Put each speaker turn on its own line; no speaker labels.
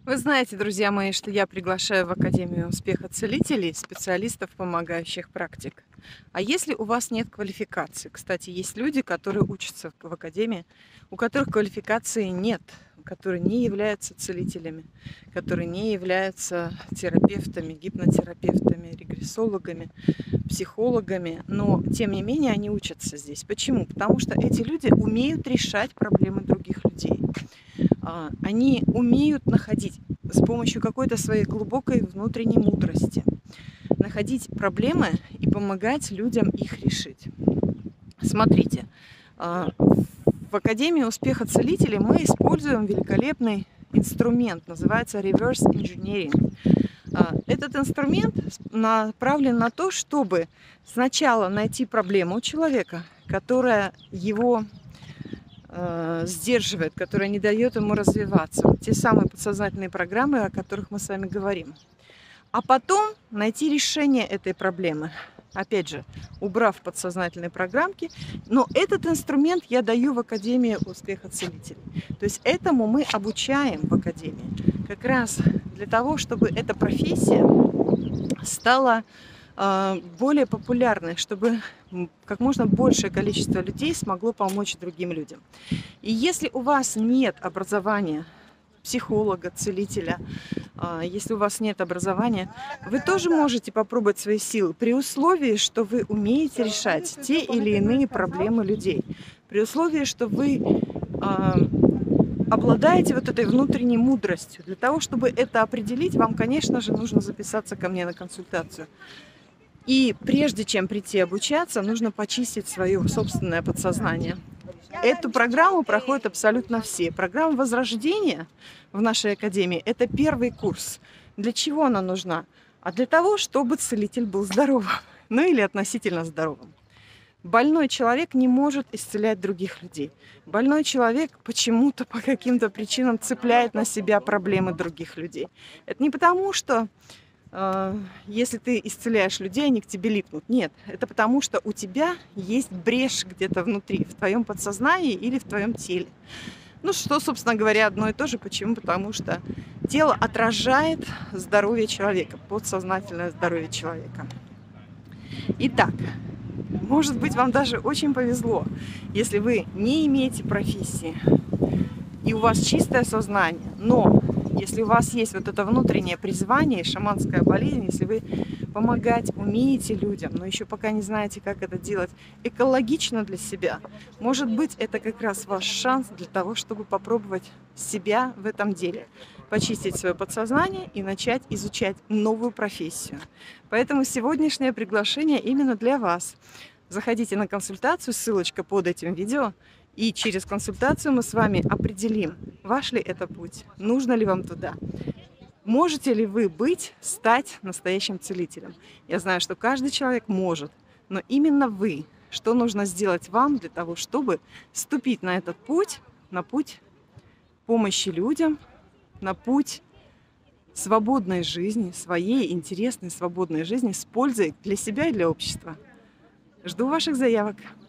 Вы знаете, друзья мои, что я приглашаю в Академию успеха целителей, специалистов, помогающих практик. А если у вас нет квалификации? Кстати, есть люди, которые учатся в Академии, у которых квалификации нет, которые не являются целителями, которые не являются терапевтами, гипнотерапевтами, регрессологами, психологами, но тем не менее они учатся здесь. Почему? Потому что эти люди умеют решать проблемы других людей. Они умеют находить с помощью какой-то своей глубокой внутренней мудрости, находить проблемы и помогать людям их решить. Смотрите, в Академии успеха целителей мы используем великолепный инструмент, называется reverse engineering. Этот инструмент направлен на то, чтобы сначала найти проблему у человека, которая его сдерживает, которая не дает ему развиваться. Вот те самые подсознательные программы, о которых мы с вами говорим. А потом найти решение этой проблемы. Опять же, убрав подсознательные программки. Но этот инструмент я даю в Академии успеха целителей. То есть этому мы обучаем в Академии. Как раз для того, чтобы эта профессия стала более популярной, чтобы как можно большее количество людей смогло помочь другим людям. И если у вас нет образования психолога, целителя, если у вас нет образования, вы тоже можете попробовать свои силы при условии, что вы умеете решать те или иные проблемы людей, при условии, что вы обладаете вот этой внутренней мудростью. Для того, чтобы это определить, вам, конечно же, нужно записаться ко мне на консультацию. И прежде чем прийти обучаться, нужно почистить свое собственное подсознание. Эту программу проходят абсолютно все. Программа возрождения в нашей академии – это первый курс. Для чего она нужна? А для того, чтобы целитель был здоровым, ну или относительно здоровым. Больной человек не может исцелять других людей. Больной человек почему-то по каким-то причинам цепляет на себя проблемы других людей. Это не потому, что если ты исцеляешь людей, они к тебе липнут. Нет, это потому, что у тебя есть брешь где-то внутри, в твоем подсознании или в твоем теле. Ну, что, собственно говоря, одно и то же. Почему? Потому что тело отражает здоровье человека, подсознательное здоровье человека. Итак, может быть, вам даже очень повезло, если вы не имеете профессии, и у вас чистое сознание, но если у вас есть вот это внутреннее призвание, шаманская болезнь, если вы помогать умеете людям, но еще пока не знаете, как это делать экологично для себя, может быть, это как раз ваш шанс для того, чтобы попробовать себя в этом деле, почистить свое подсознание и начать изучать новую профессию. Поэтому сегодняшнее приглашение именно для вас. Заходите на консультацию, ссылочка под этим видео. И через консультацию мы с вами определим, ваш ли это путь, нужно ли вам туда. Можете ли вы стать настоящим целителем? Я знаю, что каждый человек может, но именно вы. Что нужно сделать вам для того, чтобы вступить на этот путь, на путь помощи людям, на путь свободной жизни, своей интересной свободной жизни с пользой для себя и для общества. Жду ваших заявок.